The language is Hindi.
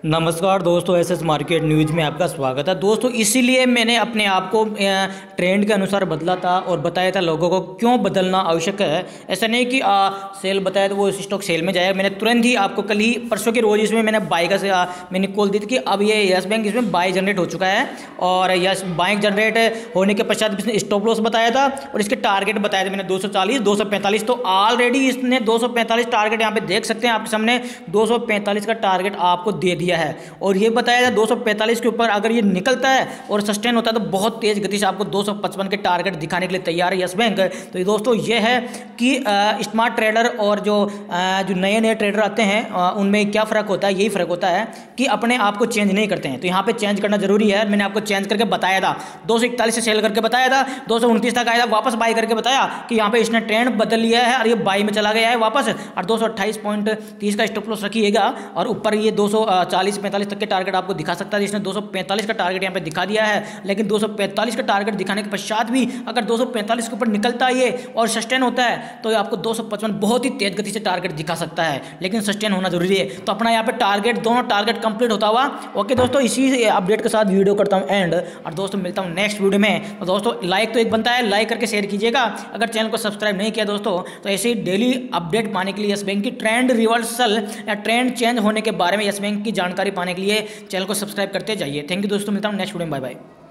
नमस्कार दोस्तों, एसएस मार्केट न्यूज़ में आपका स्वागत है। दोस्तों, इसीलिए मैंने अपने आप को ट्रेंड के अनुसार बदला था और बताया था लोगों को क्यों बदलना आवश्यक है। ऐसा नहीं कि सेल बताया तो वो स्टॉक सेल में जाएगा। मैंने तुरंत ही आपको कल ही परसों के रोज इसमें मैंने बाई का मैंने कॉल दी थी कि अब ये यस बैंक इसमें बाई जनरेट हो चुका है और यस बाइंग जनरेट होने के पश्चात इसने स्टॉप लॉस बताया था और इसके टारगेट बताए थे मैंने 240 245। तो ऑलरेडी इसने 245 टारगेट यहाँ पे देख सकते हैं आपके सामने 245 का टारगेट आपको दे दिया है और ये बताया था 245 के ऊपर अगर ये निकलता है और सस्टेन होता है तो बहुत तेज गति से आपको 255 के टारगेट दिखाने के लिए तैयार है यस बैंक। तो दोस्तों ये है कि स्मार्ट ट्रेडर और जो नए नए ट्रेडर आते हैं उनमें क्या फ़र्क होता है। यही फ़र्क होता है कि अपने आप को चेंज नहीं करते हैं। तो यहाँ पे चेंज करना जरूरी है। मैंने आपको चेंज करके बताया था 241 से सेल करके बताया था, 229 तक आया था, वापस बाई करके बताया कि यहाँ पे इसने ट्रेंड बदल लिया है और ये बाई में चला गया है वापस और 228.30 का स्टॉप लॉस रखिएगा और ऊपर ये 240-45 तक के टारगेट आपको दिखा सकता है। इसने 245 का टारगेट यहाँ पे दिखा दिया है, लेकिन 245 का टारगेट दिखाने के पश्चात भी अगर 245 के ऊपर निकलता है ये और सस्टेन होता है तो आपको 255 बहुत ही तेज गति से टारगेट दिखा सकता है, लेकिन सस्टेन होना जरूरी है। तो अपना यहाँ पे टारगेट दोनों टारगेट कंप्लीट होता हुआ ओके दोस्तों, इसी अपडेट के साथ वीडियो करता हूँ एंड और दोस्तों मिलता हूँ नेक्स्ट वीडियो में। तो दोस्तों लाइक तो एक बनता है, लाइक करके शेयर कीजिएगा। अगर चैनल को सब्सक्राइब नहीं किया दोस्तों तो ऐसे ही डेली अपडेट पाने के लिए यस बैंक की ट्रेंड रिवर्सल या ट्रेंड चेंज होने के बारे में यस बैंक की जानकारी पाने के लिए चैनल को सब्सक्राइब करते जाइए। थैंक यू दोस्तों, मिलता हूँ नेक्स्ट वीडियो में। Bye bye.